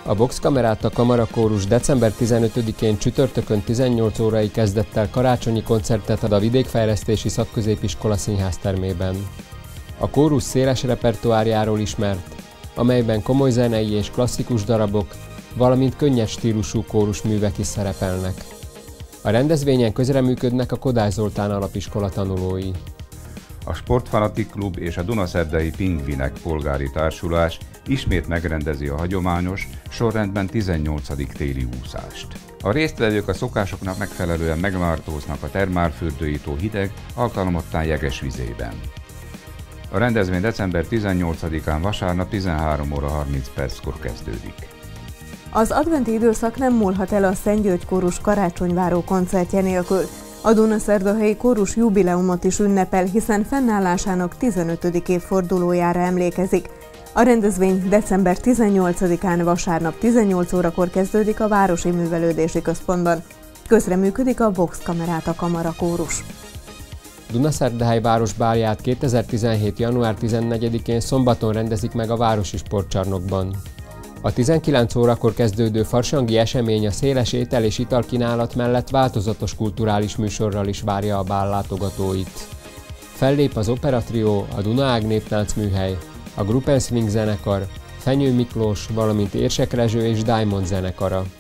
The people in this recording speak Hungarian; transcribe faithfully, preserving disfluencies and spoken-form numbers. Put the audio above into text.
A Vox-kamerát a Kamarakórus december tizenötödikén csütörtökön tizennyolc órai kezdettel karácsonyi koncertet ad a Vidékfejlesztési Szakközépiskola színháztermében. A kórus széles repertoárjáról ismert, amelyben komoly zenei és klasszikus darabok, valamint könnyed stílusú kórusművek is szerepelnek. A rendezvényen közreműködnek a Kodály Zoltán Alapiskola tanulói. A Sportfanatik Klub és a Dunaszerdai Pingvinek polgári társulás ismét megrendezi a hagyományos, sorrendben tizennyolcadik téli úszást. A résztvevők a szokásoknak megfelelően megmártóznak a termálfürdői tó hideg, alkalomattán jeges vizében. A rendezvény december tizennyolcadikán vasárnap tizenhárom óra harminc perckor kezdődik. Az adventi időszak nem múlhat el a Szent György Kórus karácsonyváró koncertje nélkül. A Dunaszerdahelyi Kórus jubileumot is ünnepel, hiszen fennállásának tizenötödik évfordulójára emlékezik. A rendezvény december tizennyolcadikán vasárnap tizennyolc órakor kezdődik a Városi Művelődési Központban. Közreműködik a Vox-kamerát a Kamarakórus. Dunaszerdahely városbálját kétezer-tizenhét. január tizennegyedikén szombaton rendezik meg a Városi Sportcsarnokban. A tizenkilenc órakor kezdődő farsangi esemény a széles étel- és italkínálat mellett változatos kulturális műsorral is várja a bál látogatóit. Fellép az Operatrió, a Dunaág Néptáncműhely, a Gruppen Swing zenekar, Fenyő Miklós, valamint Érsek Rezső és Diamond zenekara.